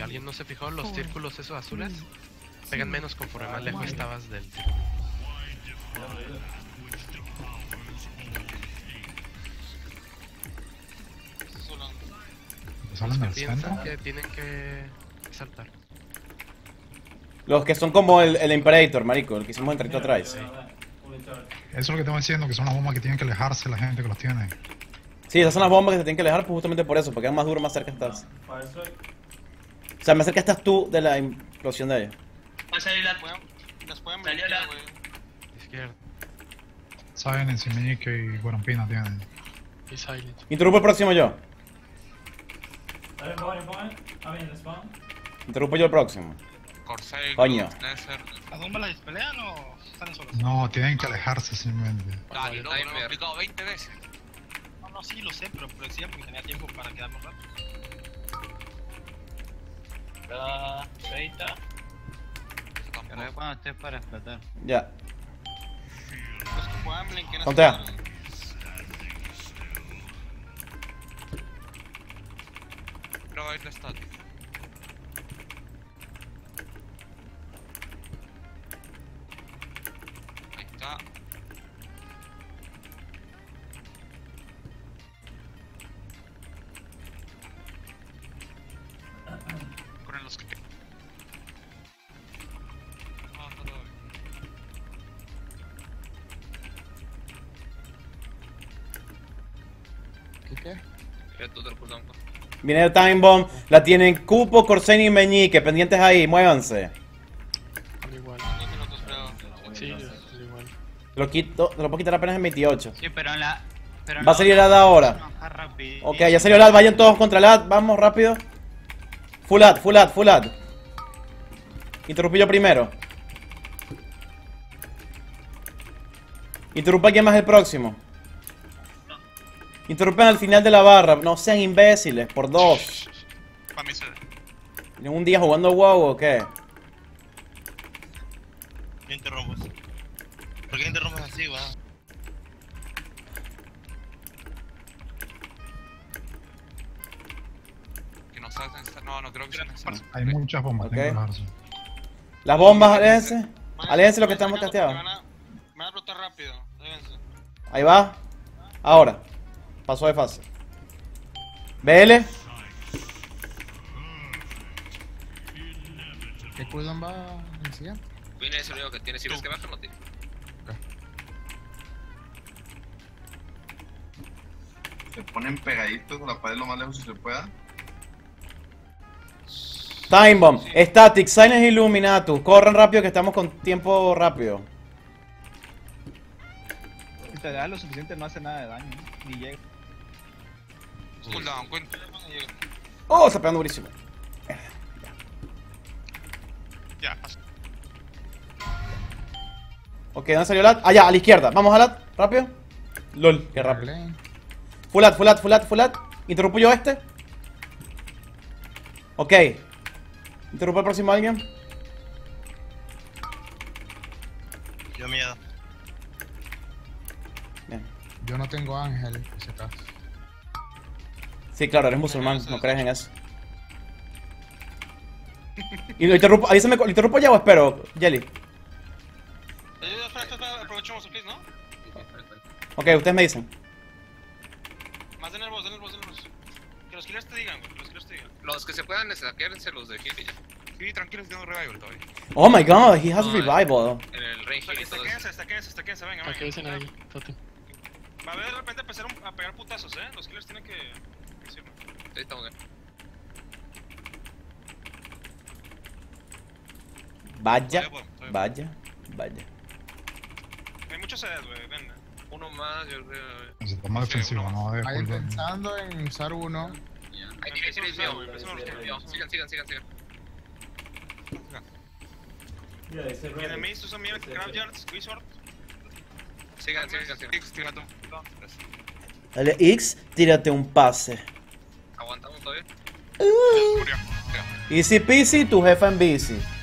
¿Alguien no se fijó? Los círculos esos azules pegan menos conforme más lejos estabas del círculo. Los que piensan que tienen que saltar. Los que son como el Imperator, marico, el que hicimos entreto atrás. Eso es lo que estamos diciendo, que son las bombas que tienen que alejarse la gente que los tiene. Sí, esas son las bombas que se tienen que alejar pues, justamente por eso, porque es más duro más cerca estás. O sea, más cerca estás tú de la implosión de ellos. Va a salir la... Las pueden Salió bloquear, la- güey. Izquierda. Silence y Meñique y Guarampina tienen. Y Silent. Interrumpo el próximo yo. Dale, empujan. A ver, spawn. Interrumpo yo el próximo. Corsair, Coño. Nether. ¿Las bombas las pelean o están solos? No, tienen que alejarse simplemente. Dale, no, lo he explicado 20 veces. No, sí, lo sé, pero decía porque tenía tiempo para quedarnos rato. La... 30. Eso Que tampoco. no es cuando estés para explotar. Ya. Los que puedan blinkear. Contea. Provide the static. Ahí está. Corren los que... No, está todo bien. ¿Qué tú te lo cooldown? Viene el Time Bomb. La tienen Cupo, Corsen y Meñique. Pendientes ahí, muévanse. Al igual. 10 minutos, creo. Sí, al igual. Lo puedo quitar apenas en 28. Sí, pero en la... Pero en Va a la salir otra el AD ahora. baja rapidito. Ok, ya salió el AD. Vayan todos contra el AD. Vamos, rápido. Full AD, full AD, full AD. Interrumpí yo primero. Interrumpa quién más el próximo. Interrumpen al final de la barra. No sean imbéciles, por dos. Para mí se... ¿Tienen un día jugando WoW o qué? ¿Qué interrumpes? ¿Por qué interrumpes así, weón? Que no salgan. No, no creo que sea necesario. Hay muchas bombas, Ok. tienen que alejarse. Las bombas, aléjense. Aléjense lo que estamos casteados. Me van a explotar rápido. Déjense. Ahí va. Ahora. Pasó de fase. BL. ¿Qué cooldown va el siguiente? Viene ese único que tiene. Si ves que baja, no tiene. Se ponen pegaditos a la pared lo más lejos que se pueda. Time Bomb. Static, Silence Illuminatus. Corran rápido que estamos con tiempo rápido. Si te da lo suficiente no hace nada de daño, ni llega. Cooldown, cuenta. Oh, está pegando durísimo. Ya, pasa. Ok, ¿dónde salió Lat? Allá, a la izquierda. Vamos a Lat, rápido. LOL, qué rápido. Full Lat, full Lat, full Lat, full Lat. Interrumpo yo este. Ok. Interrumpo el próximo alguien. Yo miedo. Bien. Yo no tengo ángel, por si acaso. Sí, claro, eres musulmán, no crees en eso. Y lo interrumpo, avísame, ¿lo interrumpo ya o espero, Jelly? Espera, aprovechemos el place, ¿no? Ok, ustedes me dicen. Más de nervos, de nervos, de nervos. Que los killers te digan, güey, que los killers te digan. Los que se puedan saquearse los de heal y ya. Sí, tranquilos, tengo revival todavía. Oh my god, he has No, revival. En el range y todo eso. Estaquense, venga, ¿Para qué dicen venga. ahí? Totem. Va a haber de repente empezar a pegar putazos, los killers tienen que... decirlo. Ahí estamos bien. Vaya, vaya, vaya. Hay muchos sedes, güey, venga. Uno más, yo creo. Necesitamos defensivo, no de Vayan cooldown. pensando en usar uno. Ahí tiene mío. Sigan. Mira, ese Y red. enemies usan mierda, Graveyards, Wizard. Sigan. X, tírate un... Dale, X, tírate un pase. Aguantamos todavía. Murió. Easy peasy, tu jefa en bici.